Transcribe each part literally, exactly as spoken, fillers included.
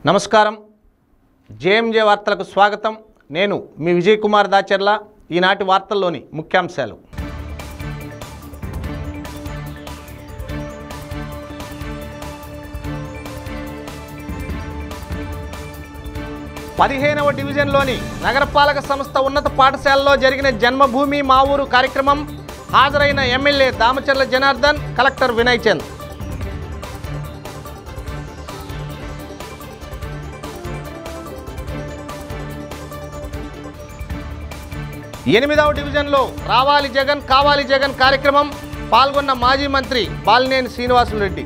నమస్కారం జేఎంజే వార్తలకు స్వాగతం నేను మీ విజయ్ కుమార్ దాచర్ల ఈనాటి వార్తల్లోని ముఖ్యాంశాలు పదిహేనవ డివిజన్లోని నగరపాలక సంస్థ ఉన్నత పాఠశాలలో జరిగిన జన్మభూమి మా ఊరు కార్యక్రమం హాజరైన ఎమ్మెల్యే దామచర్ల జనార్దన్ కలెక్టర్ వినయ్ చంద్ ఎనిమిదవ డివిజన్లో రావాలి జగన్ కావాలి జగన్ కార్యక్రమం పాల్గొన్న మాజీ మంత్రి బాలినేని శ్రీనివాసులరెడ్డి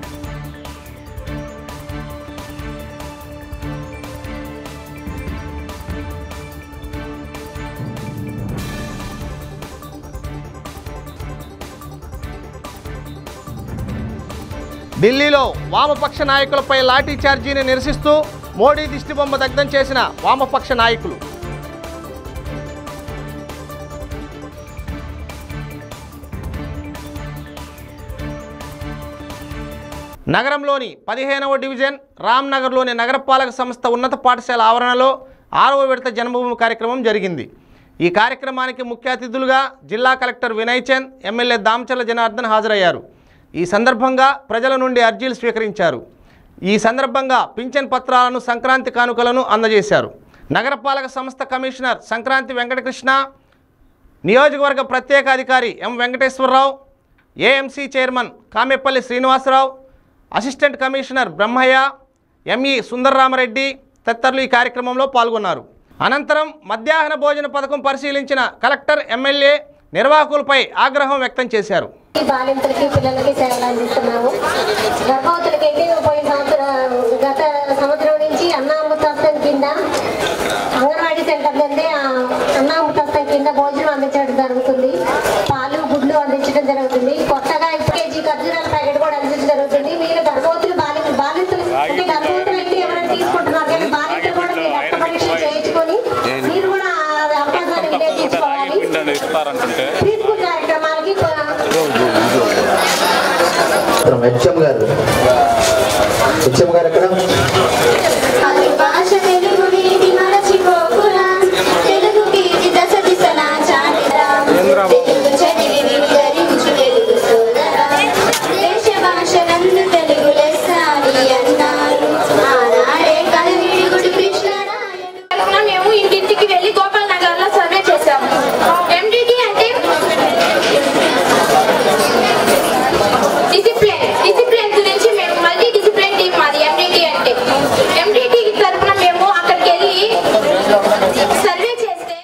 ఢిల్లీలో వామపక్ష నాయకులపై లాఠీ చార్జీని నిరసిస్తూ మోడీ దిష్టిబొమ్మ దగ్ధం చేసిన వామపక్ష నాయకులు నగరంలోని పదిహేనవ డివిజన్ రామ్నగర్లోని నగరపాలక సంస్థ ఉన్నత పాఠశాల ఆవరణలో ఆరవ విడత జన్మభూమి కార్యక్రమం జరిగింది. ఈ కార్యక్రమానికి ముఖ్య అతిథులుగా జిల్లా కలెక్టర్ వినయ్ చంద్, ఎమ్మెల్యే దామచర్ల జనార్దన్ హాజరయ్యారు. ఈ సందర్భంగా ప్రజల నుండి అర్జీలు స్వీకరించారు. ఈ సందర్భంగా పింఛన్ పత్రాలను, సంక్రాంతి కానుకలను అందజేశారు. నగరపాలక సంస్థ కమిషనర్ సంక్రాంతి వెంకటకృష్ణ, నియోజకవర్గ ప్రత్యేక అధికారి M Venkateswararao, AMC chairman Kamepalli Srinivasarao, assistant commissioner Brahmaiah, ME Sundarramareddy తదితరులు ఈ కార్యక్రమంలో పాల్గొన్నారు. అనంతరం మధ్యాహ్న భోజన పథకం పరిశీలించిన కలెక్టర్ ఎమ్మెల్యే నిర్వాహకులపై ఆగ్రహం వ్యక్తం చేశారు. బాలింతలకి పిల్లలకి సేవలు అందిస్తున్నాము. గర్భవతులకి అయితే పోయిన సంవత్సరం గత సంవత్సరం నుంచి అన్నామృతాస్తం కింద అంగన్వాడీ సెంటర్ నుండి అన్నామృతాస్తం కింద భోజనం అందించడం జరుగుతుంది. పాలు గుడ్లు అందించడం జరుగుతుంది. కొత్తగా కేజీ ఖర్జూరాల ప్యాకెట్ కూడా అందించడం జరుగుతుంది. మీరు గర్భవతులు బాలి బాలింతలు అంటే గర్భవతులు అయితే ఎవరైనా తీసుకుంటున్నారు కానీ బాలింతలు కూడా మీరు రక్త పరీక్షలు చేయించుకొని మీరు కూడా అవకాశాన్ని వినియోగించుకోవాలి. ప్రీస్కూల్ కార్యక్రమాలకి హెచ్ఎం గారు హెచ్ఎం గారు ఎక్కడ మేము ఇంటింటికి వెళ్ళి గోపాల్ నగర్ లో సర్వే చేసాము. ఎండిటి అంటే డిసిప్లిన్ డిసిప్లిన్ గురించి మేము మల్టీ డిసిప్లిన్ టీమ్ మాది. ఎండిటి అంటే ఎండిటి తరఫున మేము అక్కడికి వెళ్ళి సర్వే చేస్తే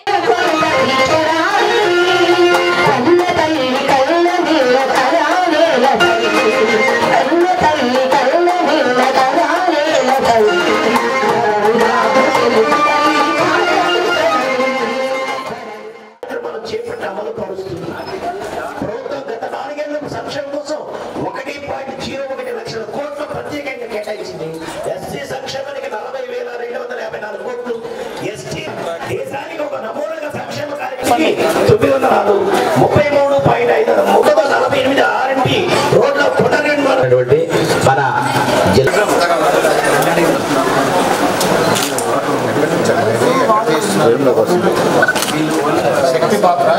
తొమ్మిది వందల ముప్పై మూడు పాయింట్ ఐదు మూడు వందల నలభై ఎనిమిది ఆర్ఎంపీ రోడ్ల పునర్నిర్మాణటువంటి మన జిల్లా శక్తి పాత్ర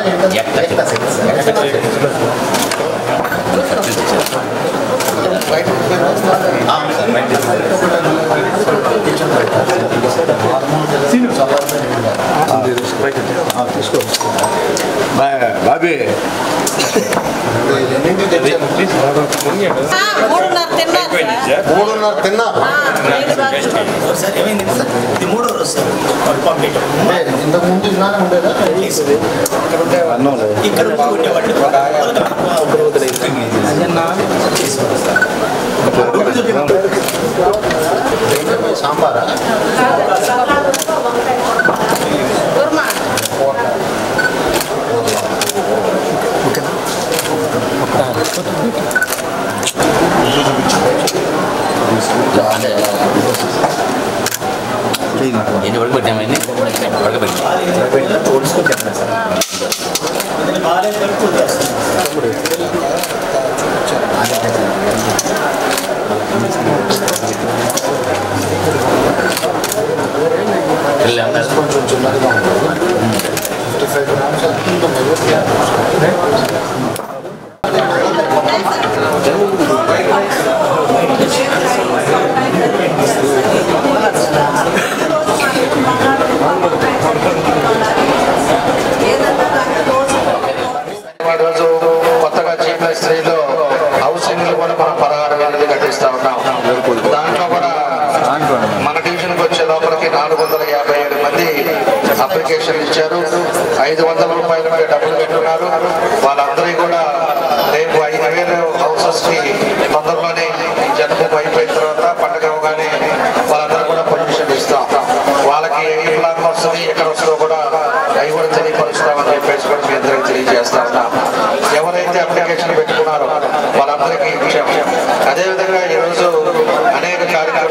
బాబీ మూడున్నర తిన్నా మూడో రోజు ఇంతకు ముందు ఉండేదా ఇక్కడ సాంబారా ఎన్ని వరకు పెట్టామని వరకు పెట్టి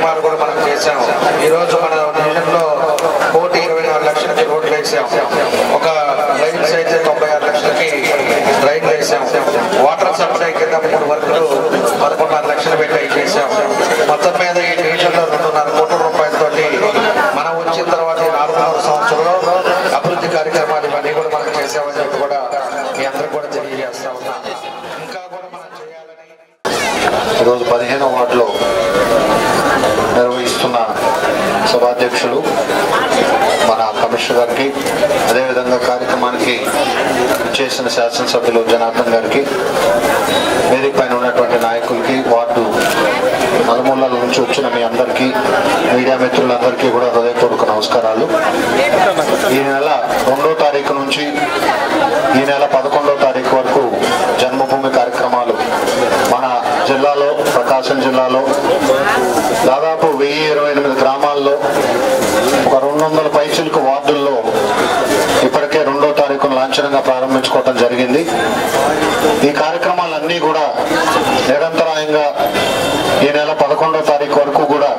కార్యక్రమాలు కూడా మనం చేసాం. ఈరోజు మన డివిజన్లో కోటి ఇరవై నాలుగు లక్షలకి రోడ్లు వేసాం. ఒక లైన్స్ అయితే తొంభై ఆరు లక్షలకి డ్రైన్ వేసాం. వాటర్ సప్లై కింద మూడు వర్కులు పదకొండున్నర లక్షలు పెట్టి చేసాం. మొత్తం మీద ఈ డివిజన్లో రెండున్నర కోట్ల రూపాయలతో మనం వచ్చిన తర్వాత నాలుగున్నర సంవత్సరంలో అభివృద్ధి కార్యక్రమాలు ఇవన్నీ కూడా మనం చేసామని చెప్పి కూడా మీ అందరూ కూడా తెలియజేస్తా ఉన్నా. ఇంకా కూడా మనం చేయాలని ఈరోజు పదిహేనవ వార్డులో నిర్వహిస్తున్న సభాధ్యక్షులు మన కమిషనర్ గారికి, అదేవిధంగా కార్యక్రమానికి చేసిన శాసనసభ్యులు జనార్దన్ గారికి, వేదిక పైన ఉన్నటువంటి నాయకులకి, వార్డు నలుమూలల నుంచి వచ్చిన మీ అందరికీ, మీడియా మిత్రులందరికీ కూడా హృదయపూర్వక నమస్కారాలు. ఈ నెల రెండో తారీఖు నుంచి ఈ నెల పదకొండో తారీఖు వరకు జన్మభూమి కార్యక్రమాలు మన జిల్లాలో, ప్రకాశం జిల్లాలో దాదాపు వెయ్యి ఇరవై ఎనిమిది గ్రామాల్లో ఒక రెండు వందల పైచిలకు వార్డుల్లో ఇప్పటికే రెండో తారీఖున లాంఛనంగా ప్రారంభించుకోవటం జరిగింది. ఈ కార్యక్రమాలన్నీ కూడా నిరంతరాయంగా ఈ నెల పదకొండో తారీఖు వరకు కూడా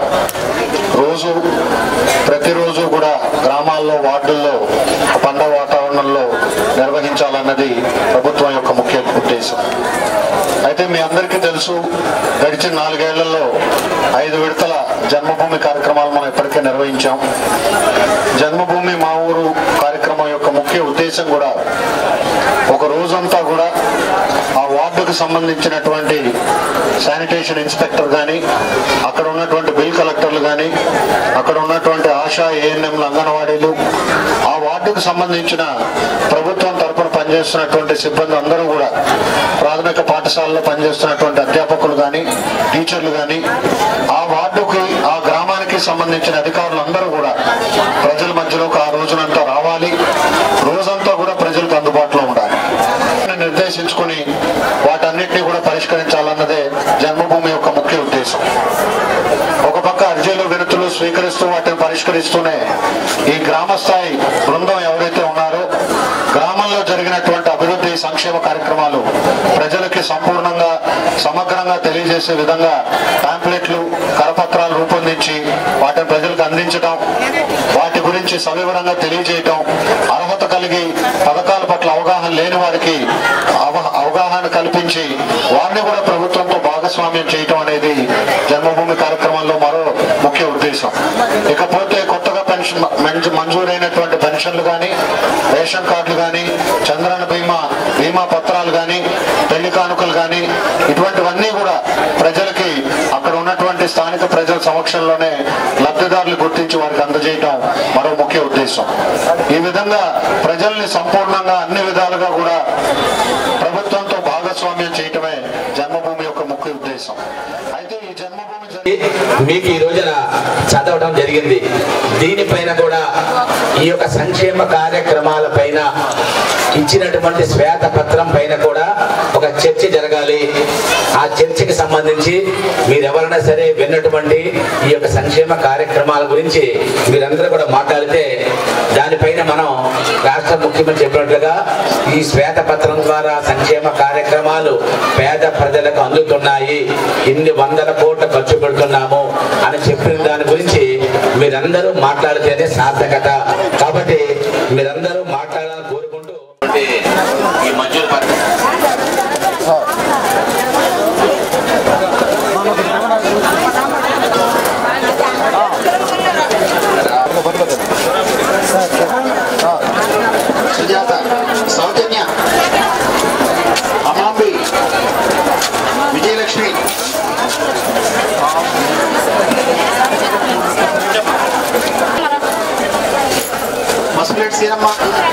రోజు ప్రతిరోజు కూడా గ్రామాల్లో, వార్డుల్లో పండగ వాతావరణంలో నిర్వహించాలన్నది ప్రభుత్వం యొక్క ముఖ్య ఉద్దేశం. అయితే మీ అందరికీ తెలుసు, గడిచిన నాలుగేళ్లలో ఐదు విడతల జన్మభూమి కార్యక్రమాలు మనం ఇప్పటికే నిర్వహించాం. జన్మభూమి మా ఊరు కార్యక్రమం యొక్క ముఖ్య ఉద్దేశం కూడా ఒక రోజంతా కూడా ఆ వార్డుకు సంబంధించినటువంటి శానిటేషన్ ఇన్స్పెక్టర్ కానీ, అక్కడ ఉన్నటువంటి బిల్ కలెక్టర్లు కానీ, అక్కడ ఉన్నటువంటి ఆశా, ఏఎన్ఎంలు, అంగన్వాడీలు, ఆ వార్డుకు సంబంధించిన ప్రభుత్వం తరఫున పనిచేస్తున్నటువంటి సిబ్బంది అందరూ కూడా, ప్రాథమిక పాఠశాలలో పనిచేస్తున్నటువంటి అధ్యాపకులు కానీ, టీచర్లు కానీ, ఆ వార్డుకి, ఆ గ్రామానికి సంబంధించిన అధికారులు అందరూ కూడా ప్రజల మధ్యలోకి ఆ రోజునంతా రావాలి, రోజంతా కూడా ప్రజలకు అందుబాటులో ఉండాలి నిర్దేశించుకుని వాటన్నిటినీ కూడా పరిష్కరించాలన్నదే జన్మభూమి యొక్క ముఖ్య ఉద్దేశం. ఒక పక్క అర్జీలు, వినతులు స్వీకరిస్తూ వాటిని పరిష్కరిస్తూనే ఈ గ్రామ స్థాయి బృందం ఎవరైతే ఉన్నారో గ్రామంలో జరిగినటువంటి అభివృద్ధి సంక్షేమ కార్యక్రమాలు ప్రజలకి సంపూర్ణంగా, సమగ్రంగా తెలియజేసే విధంగా పాంప్లెట్లు, కరపత్రాలు రూపొందించి వాటిని ప్రజలకు అందించడం, వాటి గురించి సవివరంగా తెలియజేయటం, అర్హత కలిగి పథకాల పట్ల అవగాహన లేని వారికి అవగాహన కల్పించి వారిని కూడా ప్రభుత్వంతో భాగస్వామ్యం చేయటం అనేది జన్మభూమి కార్యక్రమంలో మరో ముఖ్య ఉద్దేశం. ఇకపోతే కొత్తగా పెన్షన్ మంజూరైనటువంటి పెన్షన్లు కానీ, రేషన్ కార్డులు కానీ, చంద్రన్న బీమా బీమా పత్రాలు కానీ, పెళ్లి కానుకలు కానీ, ఇటువంటివన్నీ కూడా ప్రజలకి అక్కడ ఉన్నటువంటి స్థానిక ప్రజల సమక్షంలోనే లబ్ధిదారులు గుర్తించి వారికి అందజేయటం మరో ముఖ్య ఉద్దేశం. ఈ విధంగా ప్రజల్ని సంపూర్ణంగా అన్ని విధాలుగా కూడా ప్రభుత్వంతో భాగస్వామ్యం చేయటమే జన్మభూమి యొక్క ముఖ్య ఉద్దేశం. అయితే ఈ జన్మభూమి మీకు ఈ రోజున చదవడం జరిగింది. దీనిపైన కూడా ఈ యొక్క సంక్షేమ కార్యక్రమాల పైన ఇచ్చినటువంటి శ్వేత పత్రం పైన కూడా ఒక చర్చ జరగాలి. ఆ చర్చకి సంబంధించి మీరు ఎవరైనా సరే విన్నటువంటి ఈ యొక్క సంక్షేమ కార్యక్రమాల గురించి మీరందరూ కూడా మాట్లాడితే దానిపైన మనం రాష్ట్ర ముఖ్యమంత్రి చెప్పినట్లుగా ఈ శ్వేత పత్రం ద్వారా సంక్షేమ కార్యక్రమాలు పేద ప్రజలకు అందుతున్నాయి, ఇన్ని వందల కోట్ల ఖర్చు పెడుతున్నాము అని చెప్పిన దాని గురించి మీరందరూ మాట్లాడితేనే సార్థకత. కాబట్టి మీరందరూ మాట్లాడాలని కోరుకుంటూ ఈ మంజూరు సుజాత, సౌజన్య, అమాంబి, విజయలక్ష్మి, మస్కులేట్ సీనమ్మ,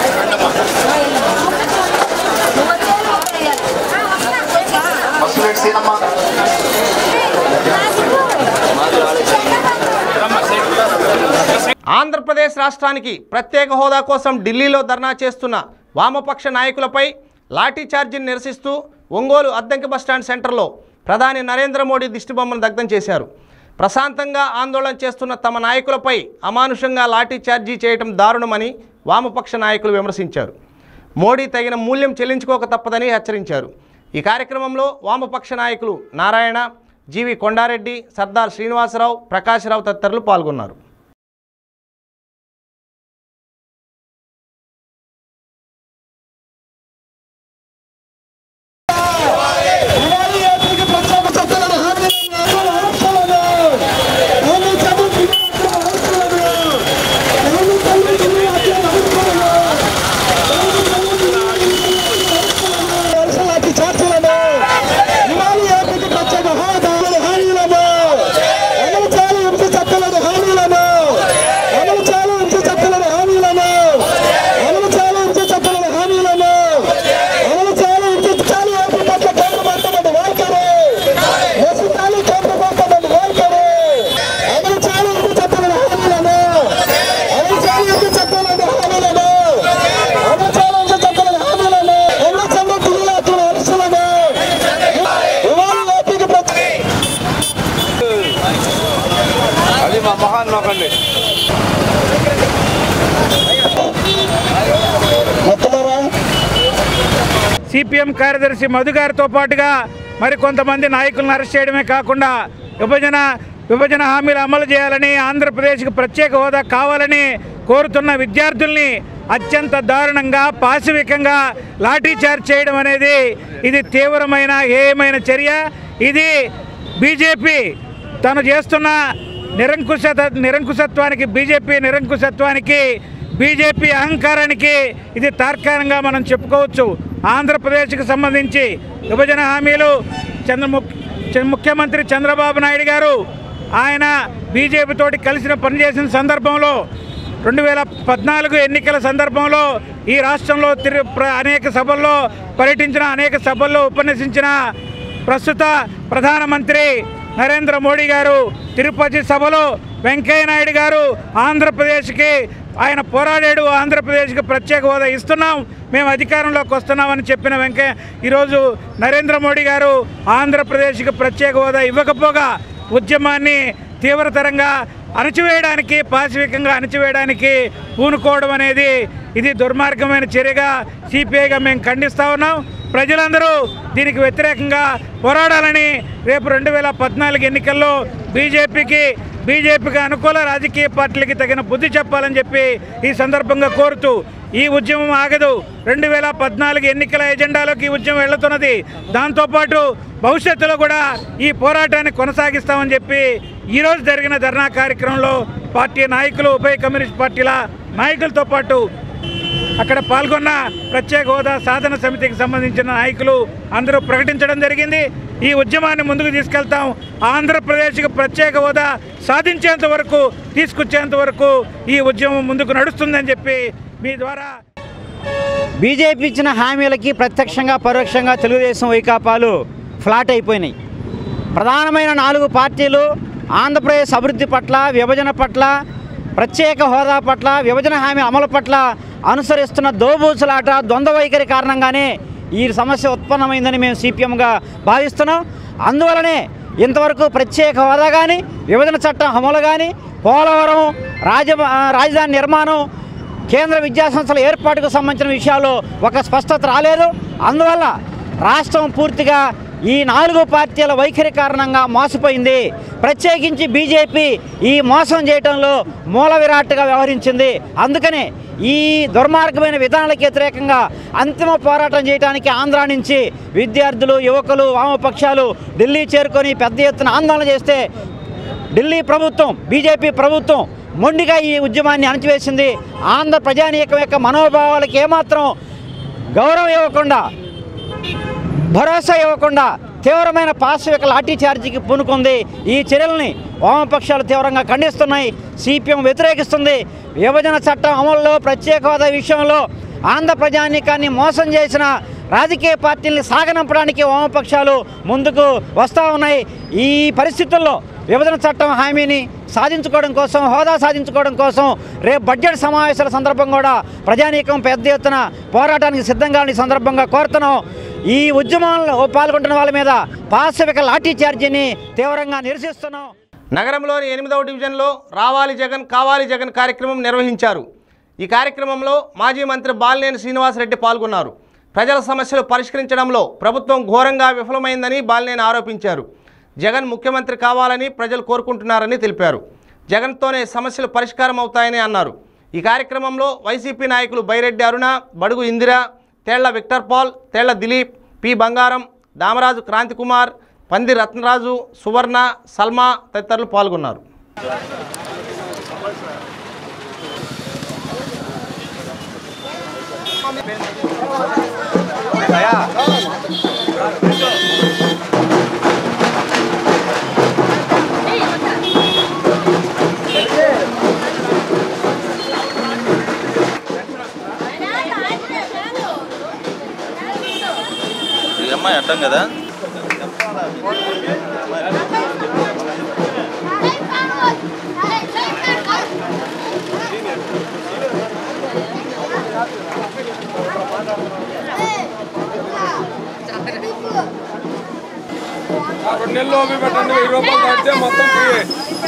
మస్కులేట్ సీనమ్మ, ఆంధ్రప్రదేశ్ రాష్ట్రానికి ప్రత్యేక హోదా కోసం ఢిల్లీలో ధర్నా చేస్తున్న వామపక్ష నాయకులపై లాఠీచార్జీని నిరసిస్తూ ఒంగోలు అద్దంకి బస్టాండ్ సెంటర్లో ప్రధాని నరేంద్ర మోడీ దిష్టిబొమ్మను దగ్ధం చేశారు. ప్రశాంతంగా ఆందోళన చేస్తున్న తమ నాయకులపై అమానుషంగా లాఠీచార్జీ చేయటం దారుణమని వామపక్ష నాయకులు విమర్శించారు. మోడీ తగిన మూల్యం చెల్లించుకోక తప్పదని హెచ్చరించారు. ఈ కార్యక్రమంలో వామపక్ష నాయకులు నారాయణ, జీవి కొండారెడ్డి, సర్దార్ శ్రీనివాసరావు, ప్రకాశ్రావు తదితరులు పాల్గొన్నారు. సిపిఎం కార్యదర్శి మధు గారితో పాటుగా మరి కొంతమంది నాయకులను అరెస్ట్ చేయడమే కాకుండా విభజన విభజన హామీలు అమలు చేయాలని, ఆంధ్రప్రదేశ్కి ప్రత్యేక హోదా కావాలని కోరుతున్న విద్యార్థుల్ని అత్యంత దారుణంగా పాశవికంగా లాఠీచార్జ్ చేయడం అనేది ఇది తీవ్రమైన హేయమైన చర్య. ఇది బీజేపీ తను చేస్తున్న నిరంకుశ నిరంకుశత్వానికి బీజేపీ నిరంకుశత్వానికి బీజేపీ అహంకారానికి ఇది తార్కాణంగా మనం చెప్పుకోవచ్చు. ఆంధ్రప్రదేశ్కి సంబంధించి విభజన హామీలు చంద్ర ముఖ్యమంత్రి చంద్రబాబు నాయుడు గారు ఆయన బీజేపీతోటి కలిసిన పనిచేసిన సందర్భంలో రెండు వేల పద్నాలుగు ఎన్నికల సందర్భంలో ఈ రాష్ట్రంలో తిరు అనేక సభల్లో పర్యటించిన, అనేక సభల్లో ఉపన్యసించిన ప్రస్తుత ప్రధానమంత్రి నరేంద్ర మోడీ గారు తిరుపతి సభలో వెంకయ్యనాయుడు గారు ఆంధ్రప్రదేశ్కి ఆయన పోరాడాడు, ఆంధ్రప్రదేశ్కి ప్రత్యేక హోదా ఇస్తున్నాం, మేము అధికారంలోకి వస్తున్నామని చెప్పిన వెంకయ్య ఈరోజు నరేంద్ర మోడీ గారు ఆంధ్రప్రదేశ్కి ప్రత్యేక హోదా ఇవ్వకపోగా ఉద్యమాన్ని తీవ్రతరంగా అణచివేయడానికి, పాశవికంగా అణచివేయడానికి పూనుకోవడం అనేది ఇది దుర్మార్గమైన చర్యగా సిపిఐగా మేము ఖండిస్తూ ఉన్నాం. ప్రజలందరూ దీనికి వ్యతిరేకంగా పోరాడాలని రేపు రెండు వేల పద్నాలుగు ఎన్నికల్లో బీజేపీకి బీజేపీకి అనుకూల రాజకీయ పార్టీలకి తగిన బుద్ధి చెప్పాలని చెప్పి ఈ సందర్భంగా కోరుతూ ఈ ఉద్యమం ఆగదు. రెండు వేల పద్నాలుగు ఎన్నికల ఎజెండాలోకి ఈ ఉద్యమం వెళ్తున్నది. దాంతోపాటు భవిష్యత్తులో కూడా ఈ పోరాటాన్ని కొనసాగిస్తామని చెప్పి ఈరోజు జరిగిన ధర్నా కార్యక్రమంలో పార్టీ నాయకులు, ఉభయ కమ్యూనిస్ట్ పార్టీల నాయకులతో పాటు అక్కడ పాల్గొన్న ప్రత్యేక హోదా సాధన సమితికి సంబంధించిన నాయకులు అందరూ ప్రకటించడం జరిగింది. ఈ ఉద్యమాన్ని ముందుకు తీసుకెళ్తాం. ఆంధ్రప్రదేశ్కి ప్రత్యేక హోదా సాధించేంత వరకు, తీసుకొచ్చేంత వరకు ఈ ఉద్యమం ముందుకు నడుస్తుందని చెప్పి మీ ద్వారా బీజేపీ ఇచ్చిన హామీలకి ప్రత్యక్షంగా పరోక్షంగా తెలుగుదేశం వైకాపాలు ఫ్లాట్ అయిపోయినాయి. ప్రధానమైన నాలుగు పార్టీలు ఆంధ్రప్రదేశ్ అభివృద్ధి పట్ల, విభజన పట్ల, ప్రత్యేక హోదా పట్ల, విభజన హామీ అమలు పట్ల అనుసరిస్తున్న దోబూచులాట, ద్వంద్వ వైఖరి కారణంగానే ఈ సమస్య ఉత్పన్నమైందని మేము సిపిఎంగా భావిస్తున్నాం. అందువలనే ఇంతవరకు ప్రత్యేక హోదా కానీ, విభజన చట్టం అమలు కానీ, పోలవరం, రాజ రాజధాని నిర్మాణం, కేంద్ర విద్యాసంస్థల ఏర్పాటుకు సంబంధించిన విషయాల్లో ఒక స్పష్టత రాలేదు. అందువల్ల రాష్ట్రం పూర్తిగా ఈ నాలుగు పార్టీల వైఖరి కారణంగా మోసపోయింది. ప్రత్యేకించి బీజేపీ ఈ మోసం చేయడంలో మూల విరాట్గా వ్యవహరించింది. అందుకనే ఈ దుర్మార్గమైన విధానాలకు వ్యతిరేకంగా అంతిమ పోరాటం చేయడానికి ఆంధ్ర నుంచి విద్యార్థులు, యువకులు, వామపక్షాలు ఢిల్లీ చేరుకొని పెద్ద ఎత్తున ఆందోళన చేస్తే ఢిల్లీ ప్రభుత్వం, బీజేపీ ప్రభుత్వం మొండిగా ఈ ఉద్యమాన్ని అణచివేసింది. ఆంధ్ర ప్రజానీకం యొక్క మనోభావాలకు ఏమాత్రం గౌరవం ఇవ్వకుండా, భరోసా ఇవ్వకుండా తీవ్రమైన పాశవిక లాఠీ ఛార్జీకి పూనుకుంది. ఈ చర్యల్ని వామపక్షాలు తీవ్రంగా ఖండిస్తున్నాయి. సిపిఎం వ్యతిరేకిస్తుంది. విభజన చట్టం అమలులో, ప్రత్యేక హోదా విషయంలో ఆంధ్ర ప్రజానీకాన్ని మోసం చేసిన రాజకీయ పార్టీల్ని సాగనంపడానికి వామపక్షాలు ముందుకు వస్తూ ఉన్నాయి. ఈ పరిస్థితుల్లో విభజన చట్టం హామీని సాధించుకోవడం కోసం, హోదా సాధించుకోవడం కోసం రేపు బడ్జెట్ సమావేశాల సందర్భం కూడా ప్రజానీకం పెద్ద ఎత్తున పోరాటానికి సిద్ధంగా ఈ సందర్భంగా కోరుతున్నాం. ఈ ఉద్యమంలో పాల్గొంటున్న వాళ్ళ మీద పాశవిక లాఠీ ఛార్జీని తీవ్రంగా నిరసిస్తున్నాం. నగరంలోని ఎనిమిదవ డివిజన్లో రావాలి జగన్ కావాలి జగన్ కార్యక్రమం నిర్వహించారు. ఈ కార్యక్రమంలో మాజీ మంత్రి బాలినేని శ్రీనివాసరెడ్డి పాల్గొన్నారు. ప్రజల సమస్యలు పరిష్కరించడంలో ప్రభుత్వం ఘోరంగా విఫలమైందని బాలినేని ఆరోపించారు. జగన్ ముఖ్యమంత్రి కావాలని ప్రజలు కోరుకుంటున్నారని తెలిపారు. జగన్తోనే సమస్యలు పరిష్కారం అవుతాయని అన్నారు. ఈ కార్యక్రమంలో వైసీపీ నాయకులు Byreddy Aruna, Badugu Indira, Tella Victor Paul, Tella Dilip, P Bangaram, Damaraju Kranthi Kumar, పంది రత్నరాజు, సువర్ణ, సల్మా తదితరులు పాల్గొన్నారు. అమ్మాయి అడ్డం కదా రెండు నెలలు ఓపి పెట్టండి, వెయ్యి రూపాయలు కడితే మొత్తం ఫ్రీ.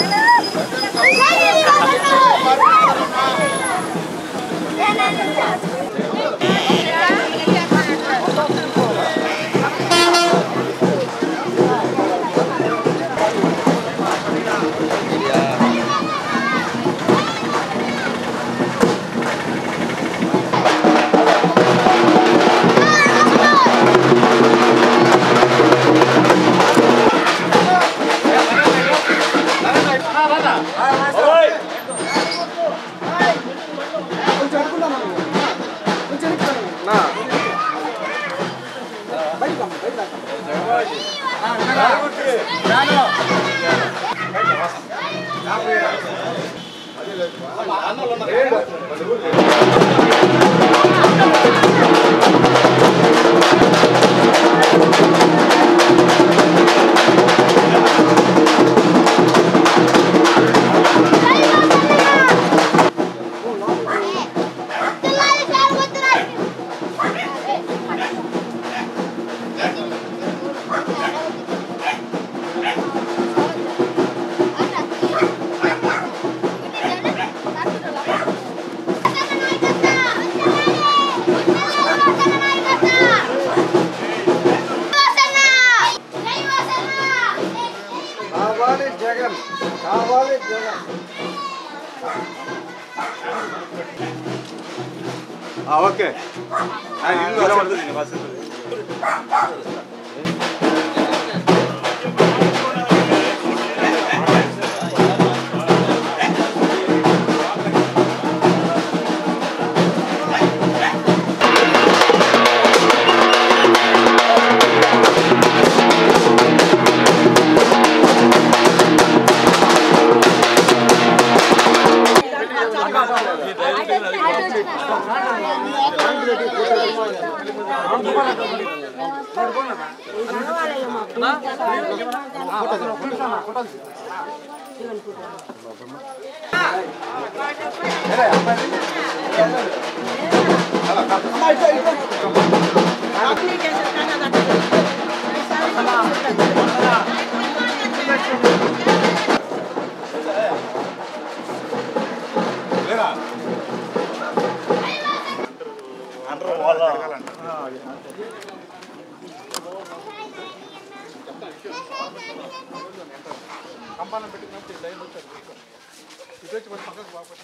జగన్ కావాలి జగన్. ఓకే కంపాలం పెట్టినప్పుడు లైన్ వచ్చారు ఇటు వచ్చి మన పక్కకు వాపస్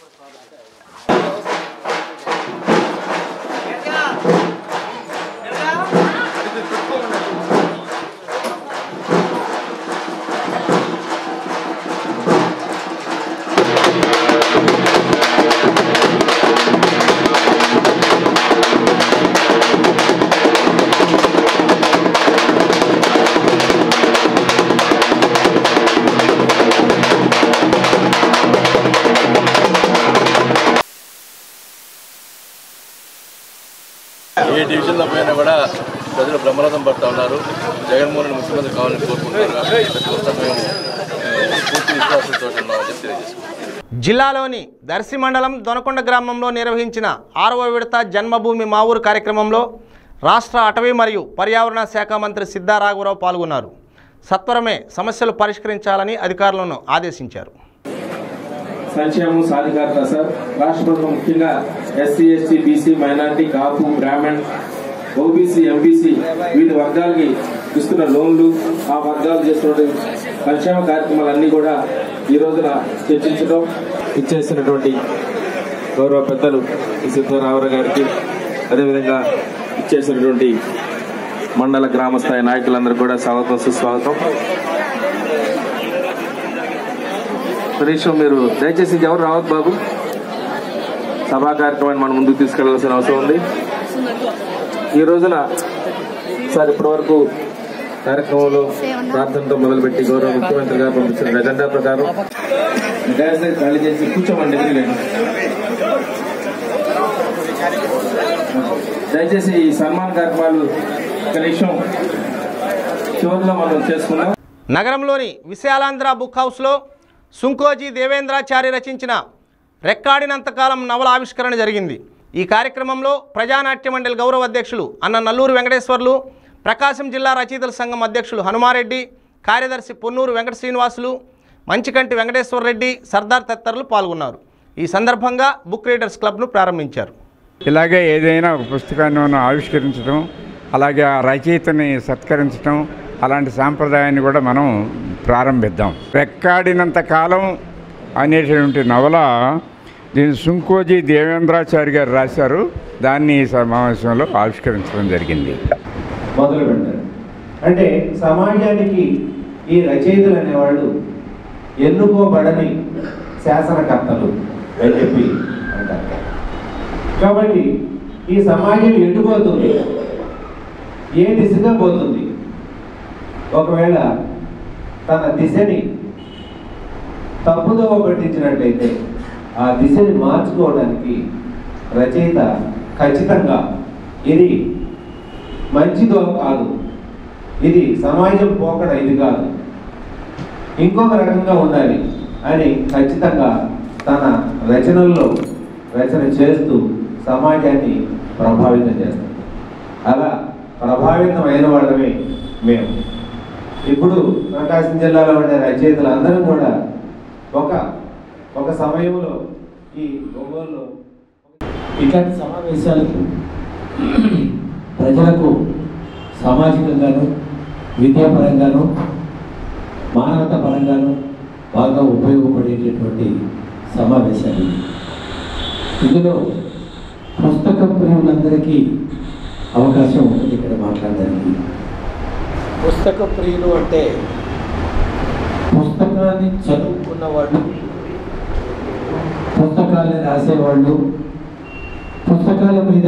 ఏ డివిజన్లో పైన కూడా ప్రజలు బ్రహ్మరథం పడుతూ ఉన్నారు. జగన్మోహన్ రెడ్డి ముఖ్యమంత్రి కావాలని కోరుకుంటున్నారు. కాబట్టి ప్రతి ఒక్కరు మేము పూర్తి విశ్వాసంతో ఉన్నామని చెప్పి తెలియజేసుకుంటున్నాం. జిల్లాలోని దర్శి మండలం దొనకొండ గ్రామంలో నిర్వహించిన ఆరవ విడత జన్మభూమి మా ఊరు కార్యక్రమంలో రాష్ట్ర అటవీ మరియు పర్యావరణ శాఖ మంత్రి సిద్ధా రాఘవరావు పాల్గొన్నారు. సత్వరమే సమస్యలు పరిష్కరించాలని అధికారులను ఆదేశించారు. సంక్షేమం సాధికారత సార్ రాష్ట్ర ప్రభుత్వం ముఖ్యంగా SC ST BC minority Kapu Brahman OBC MBC వివిధ వర్గాలకి ఇస్తున్న లోన్లు, ఆ వర్గాలు చేస్తున్న సంక్షేమ కార్యక్రమాలన్నీ కూడా ఈ రోజున చర్చించడం, ఇచ్చేసినటువంటి గౌరవ పెద్దలు సిద్ధరామరావు గారికి, అదేవిధంగా ఇచ్చేసినటువంటి మండల గ్రామ స్థాయి నాయకులందరూ కూడా స్వాగతం సుస్వాగతం. పరీక్ష మీరు దయచేసి ఎవరు రావద్దు బాబు, సభా కార్యక్రమాన్ని మనం ముందుకు తీసుకెళ్లాల్సిన అవసరం ఉంది. ఈ రోజున సార్ ఇప్పటి వరకు కార్యక్రమంలో ప్రార్థనతో మొదలుపెట్టి గౌరవ ముఖ్యమంత్రి గారు పంపించిన ఎజెండా ప్రకారం ఖాళీ చేసి కూర్చోమండి. దయచేసి ఈ సన్మాన కార్యక్రమాలు కనీసం చివరిలో మనం చేసుకున్నాం. నగరంలోని విశాలాంధ్ర బుక్ హౌస్లో సుంకోజీ దేవేంద్రాచారి రచించిన రెక్కాడినంతకాలం నవల ఆవిష్కరణ జరిగింది. ఈ కార్యక్రమంలో ప్రజానాట్య మండలి గౌరవ అధ్యక్షులు అన్న నల్లూరు వెంకటేశ్వర్లు, ప్రకాశం జిల్లా రచయితల సంఘం అధ్యక్షులు హనుమారెడ్డి, కార్యదర్శి పొన్నూరు వెంకట శ్రీనివాసులు, మంచికంటి వెంకటేశ్వర రెడ్డి, సర్దార్ తదితరులు పాల్గొన్నారు. ఈ సందర్భంగా బుక్ రీడర్స్ క్లబ్ను ప్రారంభించారు. ఇలాగే ఏదైనా ఒక పుస్తకాన్ని మనం ఆవిష్కరించడం, అలాగే ఆ రచయితని సత్కరించడం, అలాంటి సాంప్రదాయాన్ని కూడా మనం ప్రారంభిద్దాం. రెక్కాడినంత కాలం అనేటువంటి నవల దీని సుంకోజీ దేవేంద్రాచారి గారు రాశారు. దాన్ని ఈ సమావేశంలో ఆవిష్కరించడం జరిగింది. మొదలు పెట్టారు అంటే సమాజానికి ఈ రచయితలు అనేవాళ్ళు ఎన్నుకోబడని శాసనకర్తలు అని చెప్పి అంటారు. కాబట్టి ఈ సమాజం ఎటుపోతుంది, ఏ దిశగా పోతుంది, ఒకవేళ తన దిశని తప్పుదోవ పట్టించినట్లయితే ఆ దిశని మార్చుకోవడానికి రచయిత ఖచ్చితంగా ఇది మంచిదో కాదు, ఇది సమాజం పోకడ, ఇది కాదు, ఇంకొక రకంగా ఉండాలి అని ఖచ్చితంగా తన రచనల్లో రచన చేస్తూ సమాజాన్ని ప్రభావితం చేస్తాం. అలా ప్రభావితం అయిన వాళ్ళమే మేము. ఇప్పుడు ప్రకాశం జిల్లాలో ఉండే రచయితలు అందరం కూడా ఒక ఒక సమయంలో ఈ ఒంగోలులో ఇట్లాంటి సమావేశాలకు ప్రజలకు సామాజికంగాను, విద్యాపరంగాను, మానవతా పరంగాను బాగా ఉపయోగపడేటటువంటి సమావేశాలు. ఇందులో పుస్తక ప్రియులందరికీ అవకాశం ఉంటుంది ఇక్కడ మాట్లాడడానికి. పుస్తక ప్రియులు అంటే పుస్తకాన్ని చదువుకున్న వాళ్ళు, పుస్తకాలని రాసేవాళ్ళు, పుస్తకాల మీద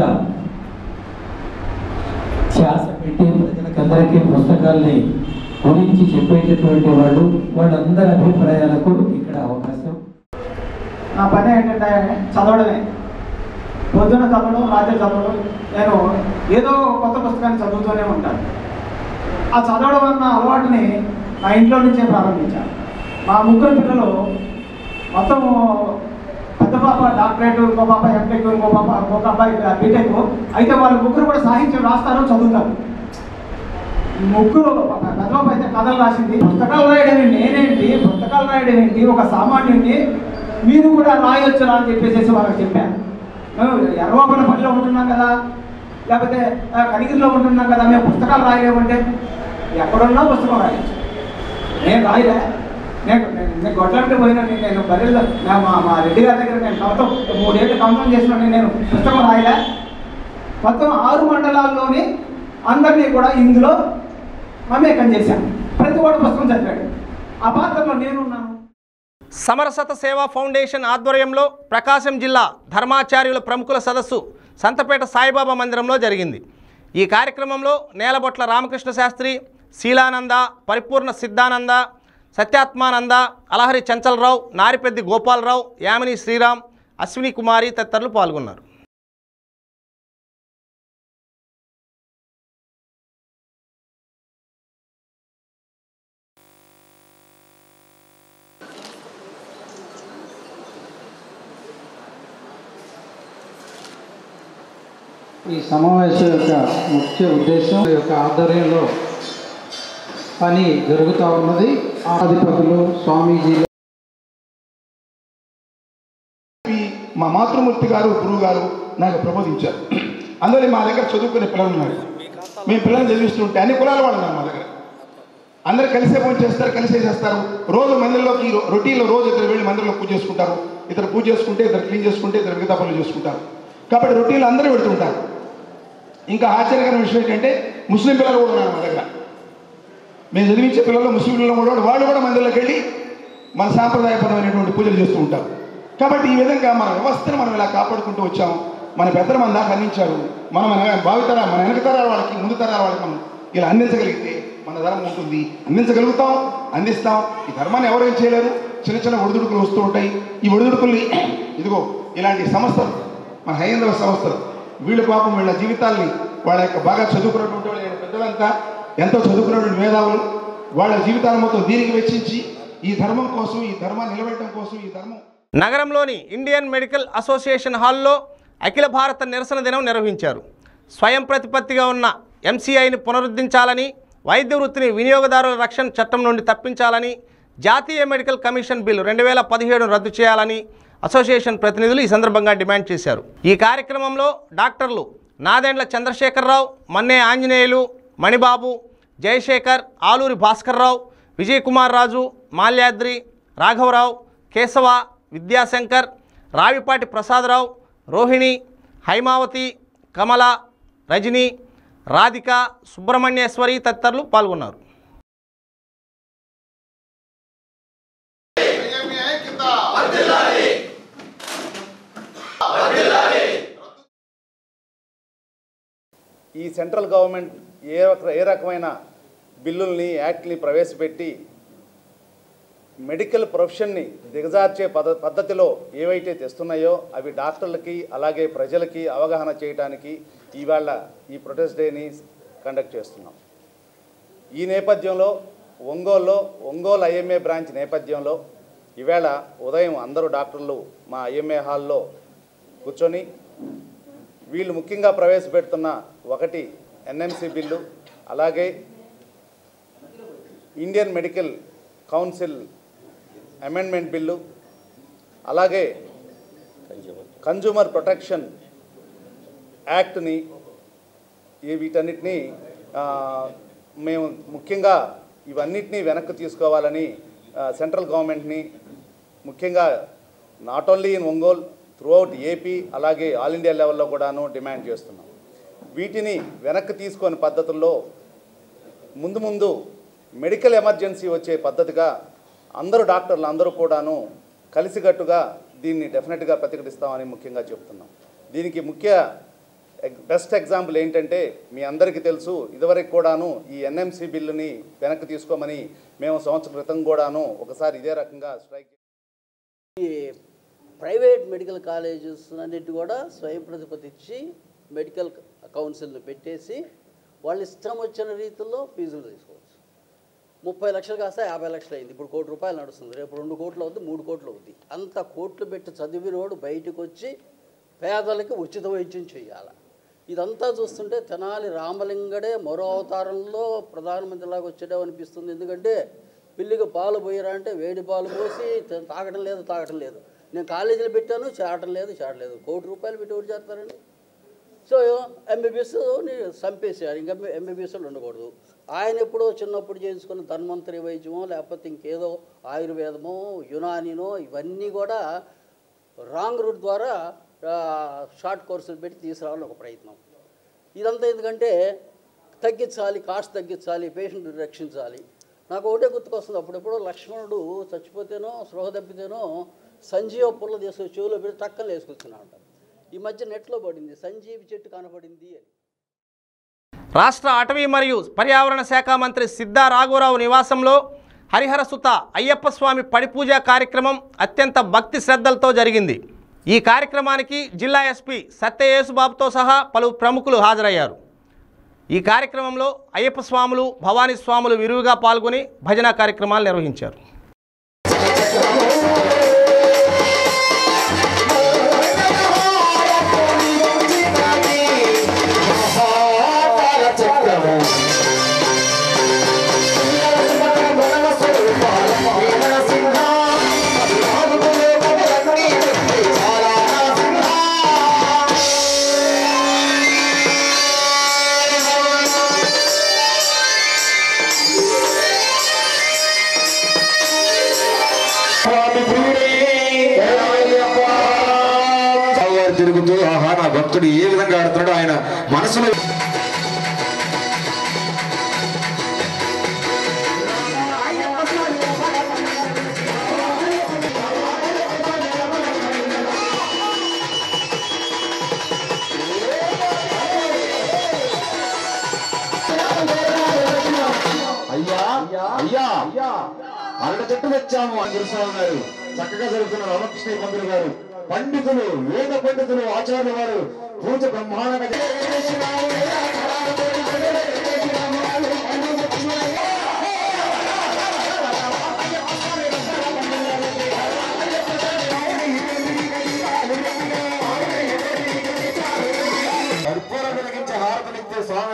ధ్యాస పెట్టి ప్రజలకందరికీ పుస్తకాలని గురించి చెప్పేటటువంటి వాళ్ళు, వాళ్ళందరి అభిప్రాయాలకు ఇక్కడ అవకాశం. నా పని ఏంటంటే చదవడమే. పొద్దున చదవడం, రాత్రి చదవడం. నేను ఏదో కొత్త పుస్తకాన్ని చదువుతూనే ఉంటాను. ఆ చదవడం అన్న అలవాటుని నా ఇంట్లో నుంచే ప్రారంభించాను. మా ముగ్గురు పిల్లలు మొత్తం పెద్ద పాప డాక్టరేట్, ఇంకో పాప ఎంటెక్, ఇంకో పాప ఇంకొక అబ్బాయి బీటెక్. అయితే వాళ్ళు ముగ్గురు కూడా సాహిత్యం రాస్తారు, చదువుతారు. ముగ్గురు, పెద్ద పాప అయితే కథలు రాసింది. పుస్తకాలు రాయడం నేనేంటి, పుస్తకాలు రాయడం ఏంటి, ఒక సామాన్యుడిని మీరు కూడా రాయొచ్చు అని చెప్పేసి వాళ్ళకి చెప్పాను. ఎర్రవాపన పనిలో ఉంటున్నాం కదా, లేకపోతే కనిగిరిలో ఉంటున్నాం కదా, మేము పుస్తకాలు రాయలేమంటే ఎక్కడున్నా పుస్తకం రాయచ్చు. నేను రాయలే. నేను నేను గొడ్లంటే పోయినా నేను బర్రెల్లో మా మా రెడ్డి గారి దగ్గర నేను కవితం మూడేళ్ళు కవితం చేసిన నేను పుస్తకం రాయలే. మొత్తం ఆరు మండలాల్లోని అందరినీ కూడా ఇందులో మమేకం చేశాను. ప్రతి వాడు పుస్తకం చదివాడు. ఆ పాత్రలో నేనున్నాను. సమరసత సేవా ఫౌండేషన్ ఆధ్వర్యంలో ప్రకాశం జిల్లా ధర్మాచార్యుల ప్రముఖుల సదస్సు సంతపేట సాయిబాబా మందిరంలో జరిగింది. ఈ కార్యక్రమంలో నేలబొట్ల రామకృష్ణ శాస్త్రి, శీలానంద, పరిపూర్ణ సిద్ధానంద, సత్యాత్మానంద, అలహరి చంచలరావు, నారిపెద్ది గోపాలరావు, యామిని శ్రీరామ్, అశ్విని కుమారి తదితరులు పాల్గొన్నారు. ఈ సమావేశం యొక్క ముఖ్య ఉద్దేశం యొక్క ఆధ్వర్యంలో పని జరుగుతూ ఉన్నది. అధిపతులు, స్వామీజీలు, మా మాతృమూర్తి గారు, గురువు గారు నాకు ప్రబోధించారు. అందులో మా దగ్గర చదువుకునే పిల్లలు ఉన్నారు. మేము పిల్లల్ని చదివిస్తుంటే అన్ని కులాల వాళ్ళు ఉన్నారు మా దగ్గర. అందరు కలిసే పూజ చేస్తారు, కలిసే చేస్తారు. రోజు మందిరంలోకి రొటీన్లో రోజు ఇద్దరు వెళ్ళి మందిరంలో పూజ చేసుకుంటారు. ఇద్దరు పూజ చేసుకుంటే, ఇద్దరు క్లీన్ చేసుకుంటే, ఇద్దరు మిగతా పనులు చేసుకుంటారు. కాబట్టి రొటీన్లో అందరూ పెడుతుంటారు. ఇంకా ఆశ్చర్యకరమైన విషయం ఏంటంటే ముస్లిం పిల్లలు కూడా ఉన్నారు మా దగ్గర. మేము చదివించే పిల్లలు ముస్లిం పిల్లలు కూడా వాళ్ళు కూడా మందిరంలోకి వెళ్ళి మన సాంప్రదాయపరమైనటువంటి పూజలు చేస్తూ ఉంటారు. కాబట్టి ఈ విధంగా మన వ్యవస్థను మనం ఇలా కాపాడుకుంటూ వచ్చాము. మన పెద్దలు మన దాకా అందించారు. మనం మన భావితర మన వెనక తరాల వాళ్ళకి, ముందు తరాల వాళ్ళకి మనం ఇలా అందించగలిగితే మన ధర్మం ఉంటుంది. అందించగలుగుతాం, అందిస్తాం. ఈ ధర్మాన్ని ఎవరేం చేయలేరు. చిన్న చిన్న ఒడిదుడుకులు వస్తూ ఉంటాయి. ఈ ఒడిదుడుకుల్ని ఇదిగో ఇలాంటి సంస్థలు, మన హైందవ సంస్థలు, వీళ్ళ పాపం వీళ్ళ జీవితాల్ని వాళ్ళ యొక్క బాగా చదువుకున్నటువంటి వాళ్ళ పెద్దలంతా ఎంతో చదువుకున్నటువంటి మేధావులు వాళ్ళ జీవితాల మొత్తం దీనికి వెచ్చించి ఈ ధర్మం కోసం, ఈ ధర్మాన్ని నిలబెట్టడం కోసం, ఈ ధర్మం. నగరంలోని ఇండియన్ మెడికల్ అసోసియేషన్ హాల్లో అఖిల భారత నిరసన దినం నిర్వహించారు. స్వయం ప్రతిపత్తిగా ఉన్న ఎంసీఐని పునరుద్ధరించాలని, వైద్య వృత్తిని వినియోగదారుల రక్షణ చట్టం నుండి తప్పించాలని, జాతీయ మెడికల్ కమిషన్ బిల్లు రెండు వేల పదిహేడును రద్దు చేయాలని అసోసియేషన్ ప్రతినిధులు ఈ సందర్భంగా డిమాండ్ చేశారు. ఈ కార్యక్రమంలో డాక్టర్లు నాదెండ్ల చంద్రశేఖరరావు, మన్నే ఆంజనేయులు, మణిబాబు, జయశేఖర్, ఆలూరి భాస్కర్రావు, విజయకుమార్ రాజు, మాల్యాద్రి, రాఘవరావు, కేశవ, విద్యాశంకర్, రావిపాటి ప్రసాదరావు, రోహిణి, హైమావతి, కమల, రజని, రాధిక, సుబ్రహ్మణ్యేశ్వరి తదితరులు పాల్గొన్నారు. ఈ సెంట్రల్ గవర్నమెంట్ ఏ ఏ రకమైన బిల్లుల్ని, యాక్ట్ని ప్రవేశపెట్టి మెడికల్ ప్రొఫెషన్ని దిగజార్చే పద పద్ధతిలో ఏవైతే తెస్తున్నాయో అవి డాక్టర్లకి అలాగే ప్రజలకి అవగాహన చేయడానికి ఇవాళ ఈ ప్రొటెస్ట్ డేని కండక్ట్ చేస్తున్నాం. ఈ నేపథ్యంలో ఒంగోలులో ఒంగోలు ఐఎంఏ బ్రాంచ్ నేపథ్యంలో ఈవేళ ఉదయం అందరూ డాక్టర్లు మా ఐఎంఏ హాల్లో కూర్చొని వీళ్ళు ముఖ్యంగా ప్రవేశపెడుతున్న ఒకటి ఎన్ఎంసీ బిల్లు, అలాగే Indian medical council amendment bill, అలాగే కన్జ్యూమర్ ప్రొటెక్షన్ యాక్ట్ని వీటన్నిటినీ మేము ముఖ్యంగా ఇవన్నిటినీ వెనక్కి తీసుకోవాలని సెంట్రల్ గవర్నమెంట్ని ముఖ్యంగా not only in Ongole throughout AP అలాగే ఆల్ ఇండియా లెవెల్లో కూడాను డిమాండ్ చేస్తున్నాం. వీటిని వెనక్కి తీసుకొని పద్ధతుల్లో ముందు ముందు మెడికల్ ఎమర్జెన్సీ వచ్చే పద్ధతిగా అందరూ డాక్టర్లు అందరూ కూడాను కలిసికట్టుగా దీన్ని డెఫినెట్గా ప్రతిఘటిస్తామని ముఖ్యంగా చెప్తున్నాం. దీనికి ముఖ్య బెస్ట్ ఎగ్జాంపుల్ ఏంటంటే మీ అందరికీ తెలుసు, ఇదివరకు కూడాను ఈ ఎన్ఎంసీ బిల్లుని వెనక్కి తీసుకోమని మేము సంవత్సరం క్రితం కూడాను ఒకసారి ఇదే రకంగా స్ట్రైక్. ఈ ప్రైవేట్ మెడికల్ కాలేజెస్ అన్నిటి కూడా స్వయం ప్రతిపత్తి ఇచ్చి మెడికల్ కౌన్సిల్ని పెట్టేసి వాళ్ళు ఇష్టం వచ్చిన రీతిలో ఫీజులు తీసుకోవచ్చు. ముప్పై లక్షలు కాస్త యాభై లక్షలు అయింది, ఇప్పుడు కోటి రూపాయలు నడుస్తుంది, రేపు రెండు కోట్లు అవుతుంది, మూడు కోట్లు అవుతుంది. అంత కోట్లు పెట్టి చదివినోడు బయటకు వచ్చి పేదలకి ఉచిత వైద్యం చేయాలి. ఇదంతా చూస్తుంటే తెనాలి రామలింగడే మరో అవతారంలో ప్రధానమంత్రిలాగా వచ్చేటో అనిపిస్తుంది. ఎందుకంటే పిల్లికి పాలు పోయారా అంటే వేడి పాలు పోసి తాగడం లేదు తాగడం లేదు. నేను కాలేజీలో పెట్టాను, చేరటం లేదు చేరలేదు. కోటి రూపాయలు పెట్టి ఒకటి చేస్తారండి. సో ఎంబీబీఎస్ని చంపేసారు, ఇంకా ఎంబీబీఎస్లు ఉండకూడదు. ఆయన ఎప్పుడో చిన్నప్పుడు చేయించుకున్న ధన్వంతరి వైద్యమో లేకపోతే ఇంకేదో ఆయుర్వేదమో యునానినో ఇవన్నీ కూడా రాంగ్ రూట్ ద్వారా షార్ట్ కోర్సులు పెట్టి తీసుకురావాలని ఒక ప్రయత్నం. ఇదంతా ఎందుకంటే తగ్గించాలి, కాస్ట్ తగ్గించాలి, పేషెంట్ రక్షించాలి. నాకు ఒకటే గుర్తుకొస్తుంది, అప్పుడెప్పుడో లక్ష్మణుడు చచ్చిపోతేనో స్పృహ తప్పితేనో సంజీవ పుల్ల తీసుకొని చెవులో పెట్టి టక్కలు వేసుకొచ్చున్నా ఉంటాం. ఈ మధ్య నెట్లో పడింది సంజీవి చెట్టు కనపడింది అని. రాష్ట్ర అటవీ మరియు పర్యావరణ శాఖ మంత్రి సిద్ధా రాఘవరావు నివాసంలో హరిహర సుత అయ్యప్ప స్వామి పడిపూజ కార్యక్రమం అత్యంత భక్తి శ్రద్ధలతో జరిగింది. ఈ కార్యక్రమానికి జిల్లా ఎస్పీ సత్య యేసుబాబుతో సహా పలు ప్రముఖులు హాజరయ్యారు. ఈ కార్యక్రమంలో అయ్యప్ప స్వాములు, భవానీ స్వాములు విరివిగా పాల్గొని భజన కార్యక్రమాలు నిర్వహించారు. Yeah. తిరుగుతూ ఆహా నా భక్తుడు ఏ విధంగా ఆడుతున్నాడో ఆయన మనసులో అయ్యా అయ్యా అరటి చెట్టు తెచ్చాము అని గురుస్వామి గారు చక్కగా జరుగుతున్న రామకృష్ణ పంతులు గారు పండితులు వేద పండితులు ఆచార్యులు వారు పూజ బ్రహ్మాండంగా కర్పూరం వెలిగించే హారతనిచ్చే స్వామి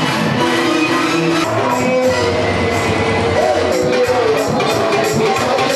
Thank you.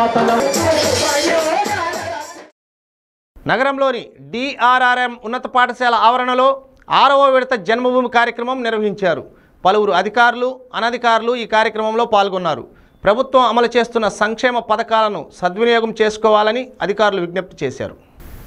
నగరంలోని డిఆర్ఆర్ఎం ఉన్నత పాఠశాల ఆవరణలో ఆరవ విడత జన్మభూమి కార్యక్రమం నిర్వహించారు. పలువురు అధికారులు అనధికారులు ఈ కార్యక్రమంలో పాల్గొన్నారు. ప్రభుత్వం అమలు చేస్తున్న సంక్షేమ పథకాలను సద్వినియోగం చేసుకోవాలని అధికారులు విజ్ఞప్తి చేశారు.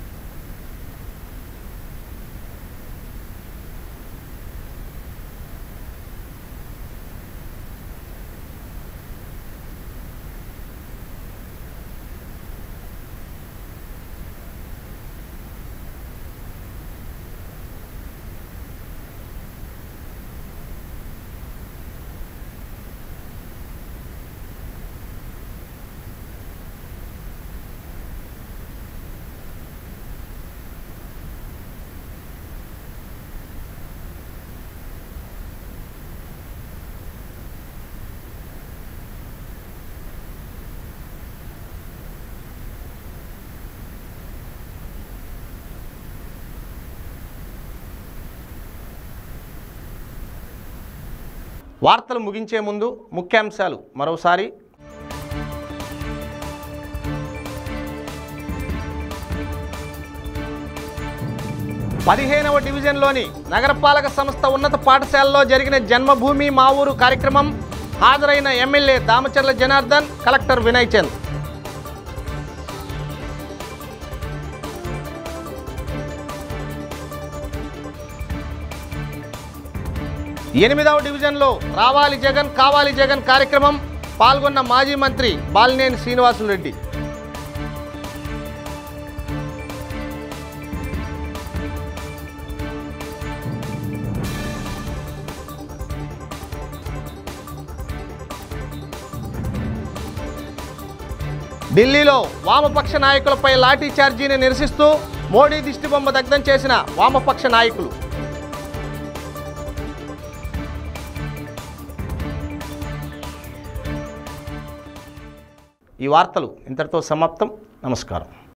వార్తలు ముగించే ముందు ముఖ్యాంశాలు మరోసారి. పదిహేనవ డివిజన్లోని నగరపాలక సంస్థ ఉన్నత పాఠశాలలో జరిగిన జన్మభూమి మా ఊరు కార్యక్రమం. హాజరైన ఎమ్మెల్యే దామచర్ల జనార్దన్, కలెక్టర్ వినయ్ చంద్. ఎనిమిదవ డివిజన్లో రావాలి జగన్ కావాలి జగన్ కార్యక్రమం. పాల్గొన్న మాజీ మంత్రి బాలినేని శ్రీనివాసులరెడ్డి. ఢిల్లీలో వామపక్ష నాయకులపై లాఠీ చార్జీని నిరసిస్తూ మోడీ దిష్టిబొమ్మ దగ్ధం చేసిన వామపక్ష నాయకులు. ఈ వార్తలు ఇంతటితో సమాప్తం. నమస్కారం.